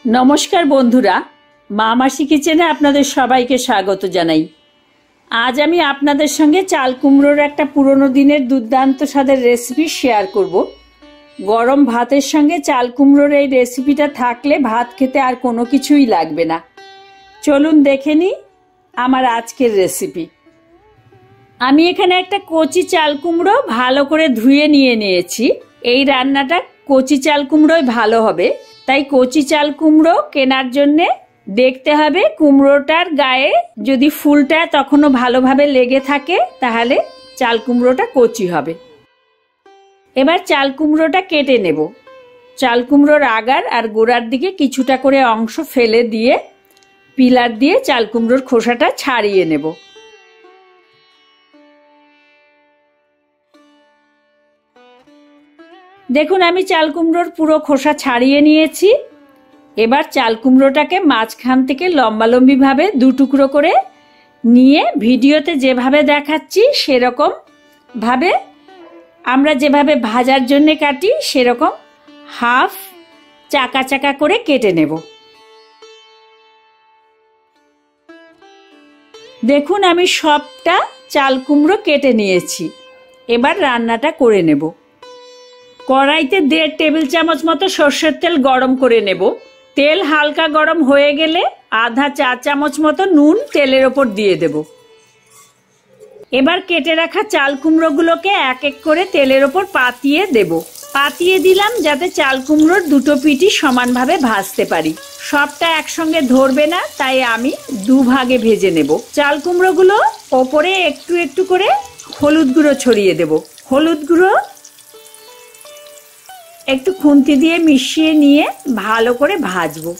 নমস্কার বন্ধুরা, মা মাসি কিচেনে আপনাদের সবাইকে স্বাগত জানাই। আজ আমি আপনাদের সঙ্গে চাল কুমড়োর একটা পুরনো দিনের দুর্দান্ত স্বাদের রেসিপি শেয়ার করব। গরম ভাতের সঙ্গে চাল কুমড়োর এই রেসিপিটা থাকলে ভাত খেতে আর কোনো কিছুই লাগবে না। চলুন দেখে নিই আমার আজকের রেসিপি। আমি এখানে একটা কচি চাল কুমড়ো ভালো করে ধুয়ে নিয়েছি। এই রান্নাটা কচি চাল কুমড়োই ভালো হবে, তাই কচি চাল কুমড়ো কেনার জন্যে দেখতে হবে কুমড়োটার গায়ে যদি ফুলটা তখনও ভালোভাবে লেগে থাকে তাহলে চাল কুমড়োটা কচি হবে। এবার চাল কুমড়োটা কেটে নেব। চাল কুমড়োর আগার আর গোড়ার দিকে কিছুটা করে অংশ ফেলে দিয়ে পিলার দিয়ে চাল কুমড়োর খোসাটা ছাড়িয়ে নেব। দেখুন আমি চাল কুমড়োর পুরো খোসা ছাড়িয়ে নিয়েছি। এবার চাল কুমড়োটাকে মাঝখান থেকে লম্বালম্বি ভাবে দু টুকরো করে নিয়ে ভিডিওতে যেভাবে দেখাচ্ছি সেরকম ভাবে আমরা যেভাবে ভাজার জন্য কাটি সেরকম হাফ চাকা চাকা করে কেটে নেব। দেখুন আমি সবটা চাল কুমড়ো কেটে নিয়েছি। এবার রান্নাটা করে নেব। কড়াইতে 1.5 টেবিল চামচ মতো সর্ষের তেল গরম করে নেব। তেল হালকা গরম হয়ে গেলে আধা চা চামচ মতো নুন তেলের ওপর দিয়ে দেব। এবার কেটে রাখা চাল কুমড়োগুলোকে এক এক করে তেলের ওপর পাতিয়ে দেব। পাতিয়ে দিলাম যাতে চাল কুমড়োর দুটো পিঠই সমানভাবে ভাজতে পারি। সবটা একসঙ্গে ধরবে না, তাই আমি দুভাগে ভেজে নেব। চাল কুমড়োগুলো ওপরে একটু একটু করে হলুদ গুঁড়ো ছড়িয়ে দেব। হলুদ গুঁড়ো একটু খুন্তি দিয়ে মিশিয়ে নিয়ে ভালো করে ভাজবো।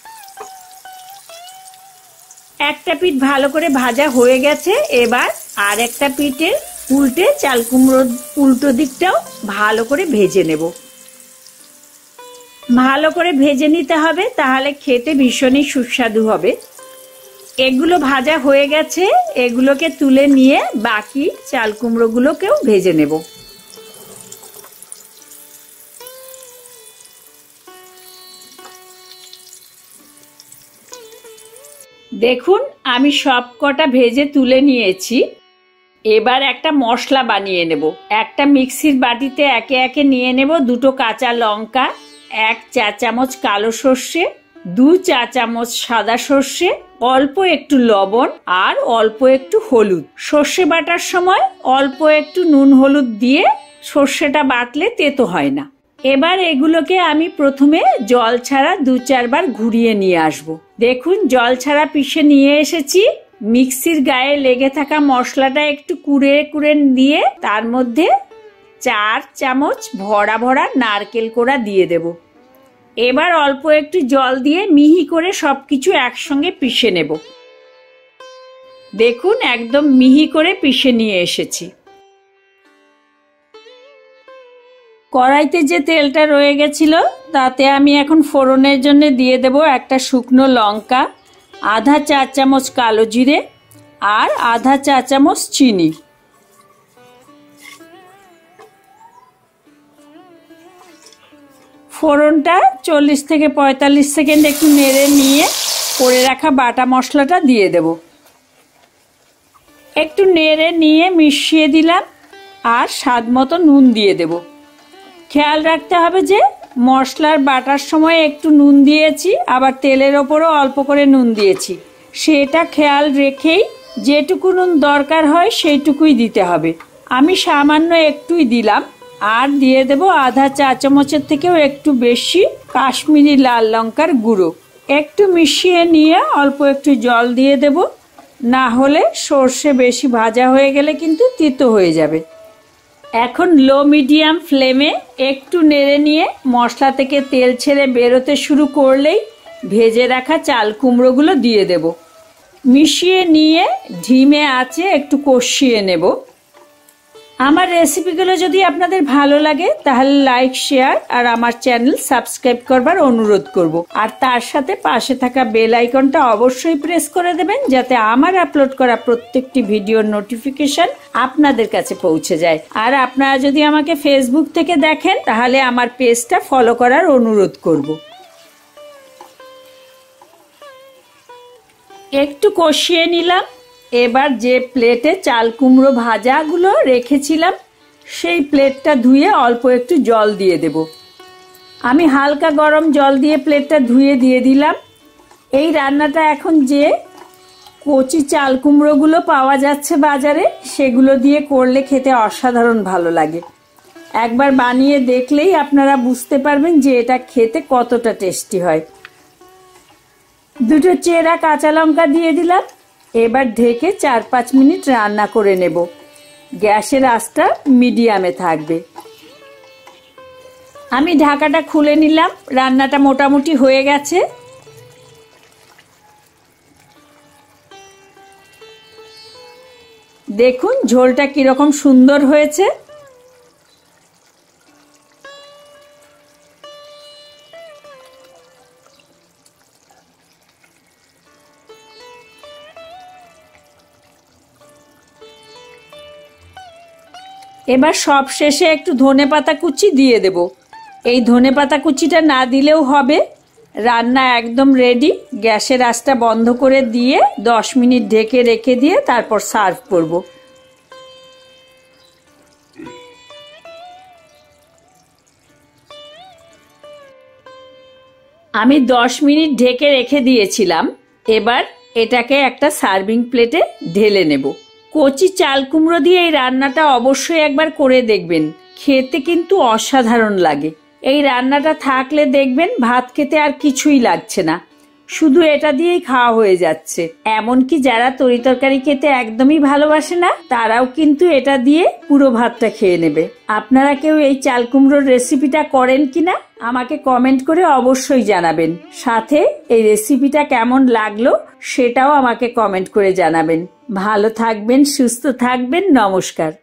একটা পিঠ ভালো করে ভাজা হয়ে গেছে। এবার আর একটা পিঠের উল্টে চাল কুমড়োর উল্টো দিকটাও ভালো করে ভেজে নেব। ভালো করে ভেজে নিতে হবে, তাহলে খেতে ভীষণই সুস্বাদু হবে। এগুলো ভাজা হয়ে গেছে, এগুলোকে তুলে নিয়ে বাকি চাল কুমড়োগুলোকেও ভেজে নেব। দেখুন আমি সব কটা ভেজে তুলে নিয়েছি। এবার একটা মশলা বানিয়ে নেব। একটা মিক্সির বাটিতে একে একে নিয়ে নেব 2টো কাঁচা লঙ্কা, 1 চা চামচ কালো সর্ষে, 2 চা চামচ সাদা সর্ষে, অল্প একটু লবণ আর অল্প একটু হলুদ। সর্ষে বাটার সময় অল্প একটু নুন হলুদ দিয়ে সর্ষেটা বাটলে তেতো হয় না। এবার এগুলোকে আমি প্রথমে জল ছাড়া 2-4 বার ঘুরিয়ে নিয়ে আসব। দেখুন জল ছাড়া পিষে নিয়ে এসেছি। মিক্সির গায়ে লেগে থাকা মশলাটা একটু কুড়ে কুড়ে দিয়ে তার মধ্যে 4 চামচ ভরা ভরা নারকেল কোড়া দিয়ে দেব। এবার অল্প একটু জল দিয়ে মিহি করে সবকিছু একসঙ্গে পিষে নেব। দেখুন একদম মিহি করে পিষে নিয়ে এসেছি। কড়াইতে যে তেলটা রয়ে গেছিল তাতে আমি এখন ফোড়নের জন্য দিয়ে দেব একটা শুকনো লঙ্কা, আধা চা চামচ কালো জিরে আর আধা চা চামচ চিনি। ফোড়নটা 40 থেকে 45 সেকেন্ড একটু নেড়ে নিয়ে করে রাখা বাটা মশলাটা দিয়ে দেব। একটু নেড়ে নিয়ে মিশিয়ে দিলাম আর স্বাদ মতো নুন দিয়ে দেব। খেয়াল রাখতে হবে যে মশলার বাটার সময় একটু নুন দিয়েছি, আবার তেলের ওপরও অল্প করে নুন দিয়েছি। সেটা খেয়াল রেখেই যেটুকু নুন দরকার হয় সেইটুকুই দিতে হবে। আমি সামান্য একটুই দিলাম। আর দিয়ে দেব আধা চা চামচের থেকেও একটু বেশি কাশ্মীরি লাল লঙ্কার গুঁড়ো। একটু মিশিয়ে নিয়ে অল্প একটু জল দিয়ে দেব, না হলে সর্ষে বেশি ভাজা হয়ে গেলে কিন্তু তিতো হয়ে যাবে। এখন লো মিডিয়াম ফ্লেমে একটু নেড়ে নিয়ে মশলা থেকে তেল ছেড়ে বেরোতে শুরু করলেই ভেজে রাখা চাল কুমড়োগুলো দিয়ে দেব। মিশিয়ে নিয়ে ধিমে আঁচে একটু কষিয়ে নেব। আমার রেসিপিগুলো যদি আপনাদের ভালো লাগে তাহলে লাইক, শেয়ার আর আমার চ্যানেল সাবস্ক্রাইব করবার অনুরোধ করব। আর তার সাথে পাশে থাকা বেল আইকনটা অবশ্যই প্রেস করে দেবেন যাতে আমার আপলোড করা প্রত্যেকটি ভিডিওর নোটিফিকেশন আপনাদের কাছে পৌঁছে যায়। আর আপনারা যদি আমাকে ফেসবুক থেকে দেখেন তাহলে আমার পেজটা ফলো করার অনুরোধ করব। একটু কষিয়ে নিলাম। এবার যে প্লেটে চাল কুমড়ো ভাজাগুলো রেখেছিলাম সেই প্লেটটা ধুয়ে অল্প একটু জল দিয়ে দেব। আমি হালকা গরম জল দিয়ে প্লেটটা ধুয়ে দিয়ে দিলাম। এই রান্নাটা এখন যে কচি চাল কুমড়োগুলো পাওয়া যাচ্ছে বাজারে সেগুলো দিয়ে করলে খেতে অসাধারণ ভালো লাগে। একবার বানিয়ে দেখলেই আপনারা বুঝতে পারবেন যে এটা খেতে কতটা টেস্টি হয়। দুটো চেরা কাঁচা লঙ্কা দিয়ে দিলাম। এবার ঢেকে 4-5 মিনিট রান্না করে নেব। গ্যাসের আঁচটা মিডিয়ামে থাকবে। আমি ঢাকাটা খুলে নিলাম। রান্নাটা মোটামুটি হয়ে গেছে। দেখুন ঝোলটা কিরকম সুন্দর হয়েছে। এবার সব শেষে একটু ধনেপাতা কুচি দিয়ে দেব। এই ধনেপাতা কুচিটা না দিলেও হবে। রান্না একদম রেডি। গ্যাসের আঁচটা বন্ধ করে দিয়ে 10 মিনিট ঢেকে রেখে দিয়ে তারপর সার্ভ করব। আমি 10 মিনিট ঢেকে রেখে দিয়েছিলাম। এবার এটাকে একটা সার্ভিং প্লেটে ঢেলে নেব। কচি চাল কুমড়ো দিয়ে এই রান্নাটা অবশ্যই একবার করে দেখবেন। খেতে কিন্তু অসাধারণ লাগে। এই রান্নাটা থাকলে দেখবেন ভাত খেতে আর কিছুই লাগছে না, শুধু এটা দিয়েই খাওয়া হয়ে যাচ্ছে। এমনকি যারা তরিতরকারি খেতে একদমই ভালোবাসে না তারাও কিন্তু এটা দিয়ে পুরো ভাতটা খেয়ে নেবে। আপনারা কেউ এই চাল কুমড়োর রেসিপিটা করেন কিনা আমাকে কমেন্ট করে অবশ্যই জানাবেন। সাথে এই রেসিপিটা কেমন লাগলো সেটাও আমাকে কমেন্ট করে জানাবেন। ভালো থাকবেন, সুস্থ থাকবেন। নমস্কার।